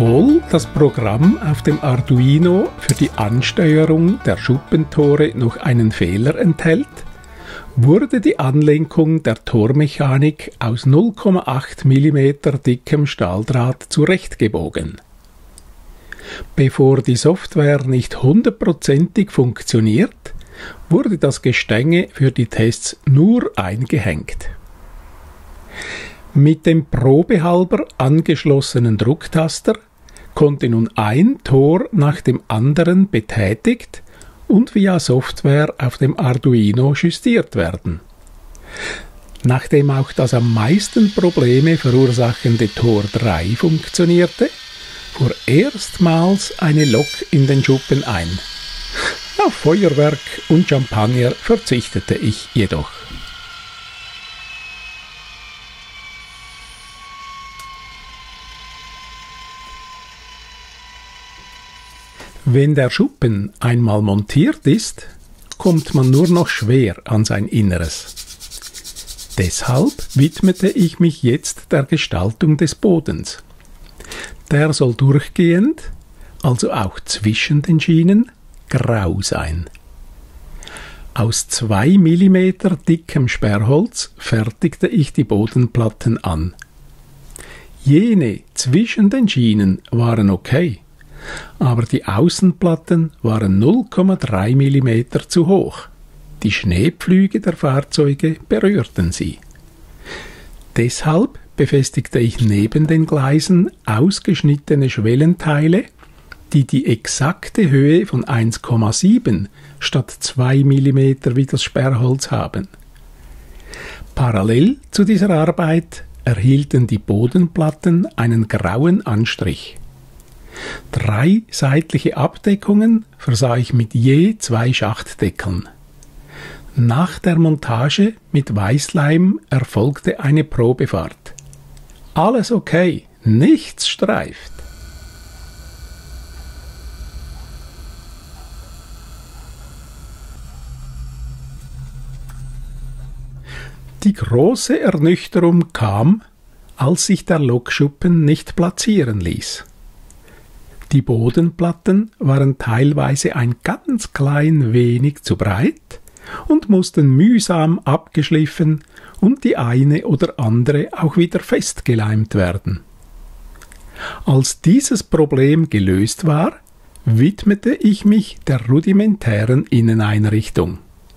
Obwohl das Programm auf dem Arduino für die Ansteuerung der Schuppentore noch einen Fehler enthält, wurde die Anlenkung der Tormechanik aus 0,8 mm dickem Stahldraht zurechtgebogen. Bevor die Software nicht hundertprozentig funktioniert, wurde das Gestänge für die Tests nur eingehängt. Mit dem probehalber angeschlossenen Drucktaster konnte nun ein Tor nach dem anderen betätigt und via Software auf dem Arduino justiert werden. Nachdem auch das am meisten Probleme verursachende Tor 3 funktionierte, fuhr erstmals eine Lok in den Schuppen ein. Auf Feuerwerk und Champagner verzichtete ich jedoch. Wenn der Schuppen einmal montiert ist, kommt man nur noch schwer an sein Inneres. Deshalb widmete ich mich jetzt der Gestaltung des Bodens. Der soll durchgehend, also auch zwischen den Schienen, grau sein. Aus 2 mm dickem Sperrholz fertigte ich die Bodenplatten an. Jene zwischen den Schienen waren okay, aber die Außenplatten waren 0,3 mm zu hoch. Die Schneepflüge der Fahrzeuge berührten sie. Deshalb befestigte ich neben den Gleisen ausgeschnittene Schwellenteile, die die exakte Höhe von 1,7 statt 2 mm wie das Sperrholz haben. Parallel zu dieser Arbeit erhielten die Bodenplatten einen grauen Anstrich. 3 seitliche Abdeckungen versah ich mit je 2 Schachtdeckeln. Nach der Montage mit Weißleim erfolgte eine Probefahrt. Alles okay, nichts streift. Die große Ernüchterung kam, als sich der Lokschuppen nicht platzieren ließ. Die Bodenplatten waren teilweise ein ganz klein wenig zu breit und mussten mühsam abgeschliffen und die eine oder andere auch wieder festgeleimt werden. Als dieses Problem gelöst war, widmete ich mich der rudimentären Inneneinrichtung.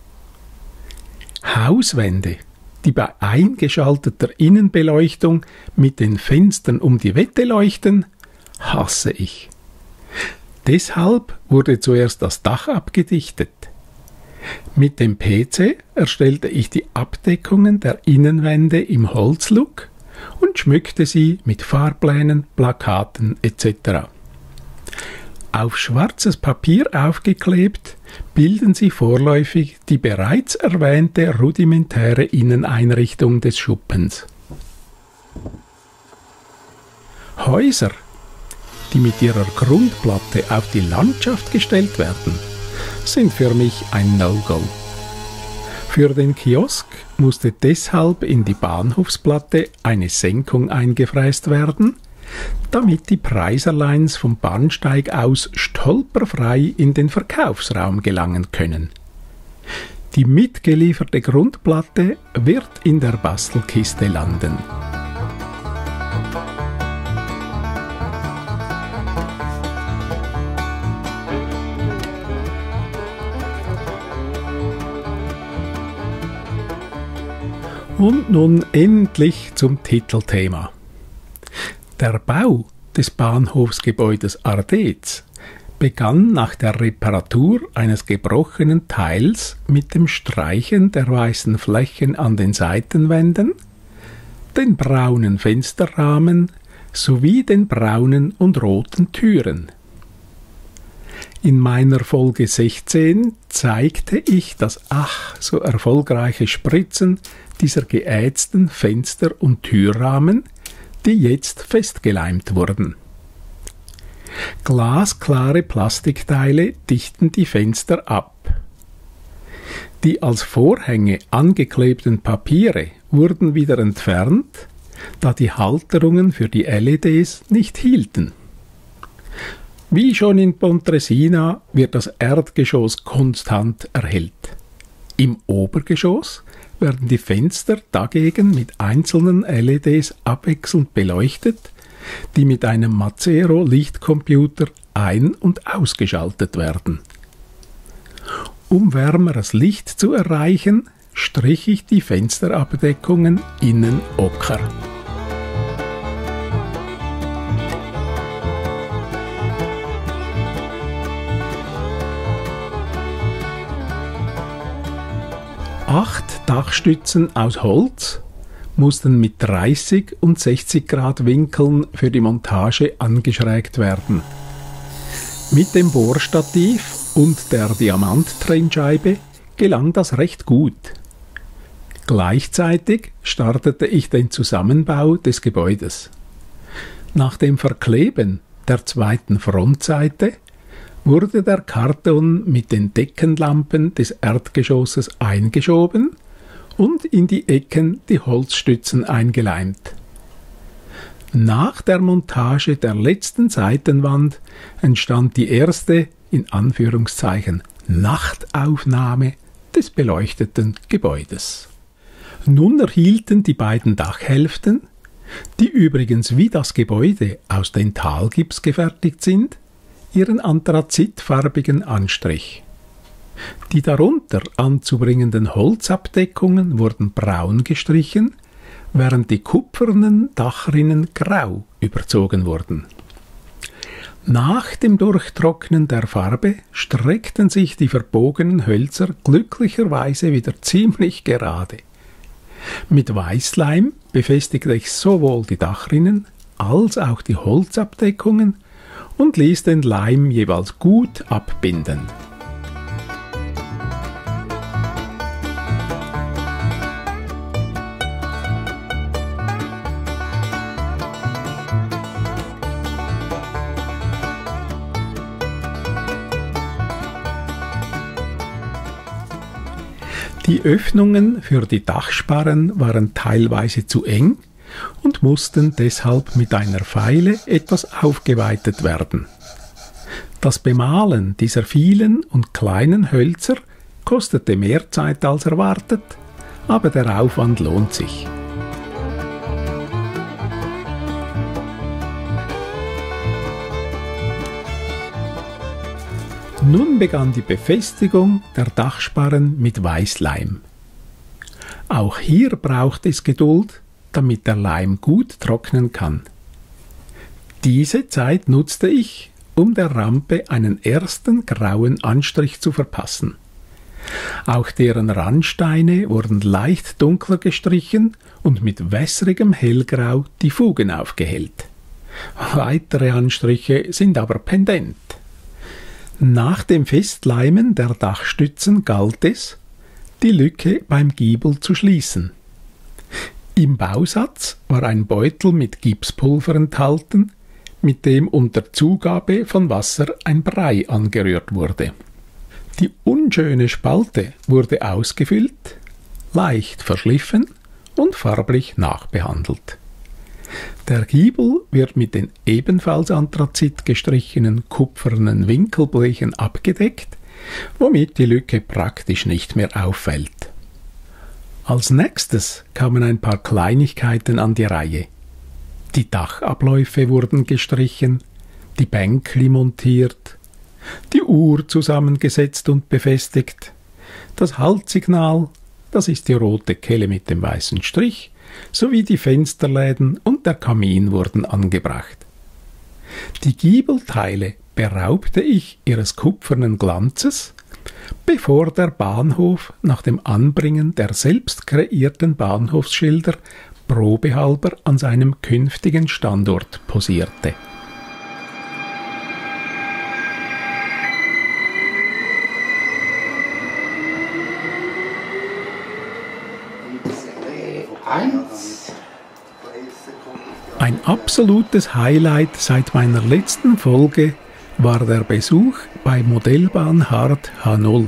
Hauswände, die bei eingeschalteter Innenbeleuchtung mit den Fenstern um die Wette leuchten, hasse ich. Deshalb wurde zuerst das Dach abgedichtet. Mit dem PC erstellte ich die Abdeckungen der Innenwände im Holzlook und schmückte sie mit Fahrplänen, Plakaten etc. Auf schwarzes Papier aufgeklebt, bilden sie vorläufig die bereits erwähnte rudimentäre Inneneinrichtung des Schuppens. Häuser, die mit ihrer Grundplatte auf die Landschaft gestellt werden, sind für mich ein No-Go. Für den Kiosk musste deshalb in die Bahnhofsplatte eine Senkung eingefräst werden, damit die Preiserlines vom Bahnsteig aus stolperfrei in den Verkaufsraum gelangen können. Die mitgelieferte Grundplatte wird in der Bastelkiste landen. Und nun endlich zum Titelthema. Der Bau des Bahnhofsgebäudes Ardez begann nach der Reparatur eines gebrochenen Teils mit dem Streichen der weißen Flächen an den Seitenwänden, den braunen Fensterrahmen sowie den braunen und roten Türen. In meiner Folge 16 zeigte ich das ach so erfolgreiche Spritzen dieser geätzten Fenster- und Türrahmen, die jetzt festgeleimt wurden. Glasklare Plastikteile dichten die Fenster ab. Die als Vorhänge angeklebten Papiere wurden wieder entfernt, da die Halterungen für die LEDs nicht hielten. Wie schon in Pontresina wird das Erdgeschoss konstant erhellt. Im Obergeschoss werden die Fenster dagegen mit einzelnen LEDs abwechselnd beleuchtet, die mit einem Macero-Lichtcomputer ein- und ausgeschaltet werden. Um wärmeres Licht zu erreichen, strich ich die Fensterabdeckungen innen ocker. Acht Dachstützen aus Holz mussten mit 30 und 60 Grad Winkeln für die Montage angeschrägt werden. Mit dem Bohrstativ und der Diamanttrennscheibe gelang das recht gut. Gleichzeitig startete ich den Zusammenbau des Gebäudes. Nach dem Verkleben der zweiten Frontseite wurde der Karton mit den Deckenlampen des Erdgeschosses eingeschoben und in die Ecken die Holzstützen eingeleimt. Nach der Montage der letzten Seitenwand entstand die erste, in Anführungszeichen, Nachtaufnahme des beleuchteten Gebäudes. Nun erhielten die beiden Dachhälften, die übrigens wie das Gebäude aus Dentalgips gefertigt sind, ihren anthrazitfarbigen Anstrich. Die darunter anzubringenden Holzabdeckungen wurden braun gestrichen, während die kupfernen Dachrinnen grau überzogen wurden. Nach dem Durchtrocknen der Farbe streckten sich die verbogenen Hölzer glücklicherweise wieder ziemlich gerade. Mit Weißleim befestigte ich sowohl die Dachrinnen als auch die Holzabdeckungen und ließ den Leim jeweils gut abbinden. Die Öffnungen für die Dachsparren waren teilweise zu eng und mussten deshalb mit einer Feile etwas aufgeweitet werden. Das Bemalen dieser vielen und kleinen Hölzer kostete mehr Zeit als erwartet, aber der Aufwand lohnt sich. Nun begann die Befestigung der Dachsparren mit Weißleim. Auch hier braucht es Geduld, damit der Leim gut trocknen kann. Diese Zeit nutzte ich, um der Rampe einen ersten grauen Anstrich zu verpassen. Auch deren Randsteine wurden leicht dunkler gestrichen und mit wässrigem Hellgrau die Fugen aufgehellt. Weitere Anstriche sind aber pendent. Nach dem Festleimen der Dachstützen galt es, die Lücke beim Giebel zu schließen. Im Bausatz war ein Beutel mit Gipspulver enthalten, mit dem unter Zugabe von Wasser ein Brei angerührt wurde. Die unschöne Spalte wurde ausgefüllt, leicht verschliffen und farblich nachbehandelt. Der Giebel wird mit den ebenfalls Anthrazit gestrichenen kupfernen Winkelblechen abgedeckt, womit die Lücke praktisch nicht mehr auffällt. Als nächstes kamen ein paar Kleinigkeiten an die Reihe. Die Dachabläufe wurden gestrichen, die Bänkli montiert, die Uhr zusammengesetzt und befestigt, das Haltsignal, das ist die rote Kelle mit dem weißen Strich, sowie die Fensterläden und der Kamin wurden angebracht. Die Giebelteile beraubte ich ihres kupfernen Glanzes, bevor der Bahnhof nach dem Anbringen der selbst kreierten Bahnhofsschilder probehalber an seinem künftigen Standort posierte. Ein absolutes Highlight seit meiner letzten Folge war der Besuch bei Modellbahn Hart H0.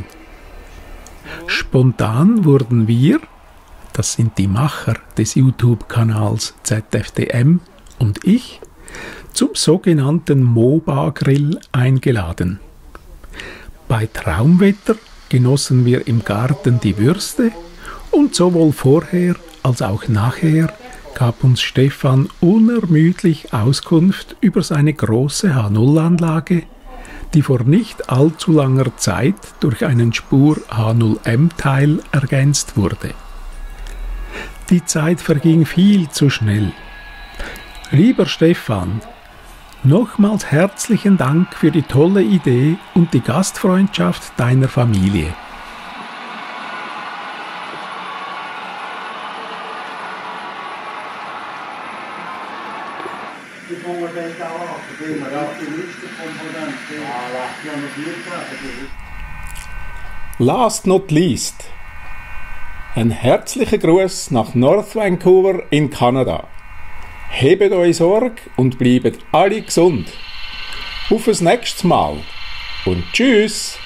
Spontan wurden wir, das sind die Macher des YouTube-Kanals ZFDM und ich, zum sogenannten MOBA-Grill eingeladen. Bei Traumwetter genossen wir im Garten die Würste und sowohl vorher als auch nachher gab uns Stefan unermüdlich Auskunft über seine große H0-Anlage, die vor nicht allzu langer Zeit durch einen Spur H0M-Teil ergänzt wurde. Die Zeit verging viel zu schnell. Lieber Stefan, nochmals herzlichen Dank für die tolle Idee und die Gastfreundschaft deiner Familie. Last not least, ein herzlicher Gruß nach North Vancouver in Kanada. Hebt euch Sorge und bleibt alle gesund. Auf das nächste Mal und tschüss!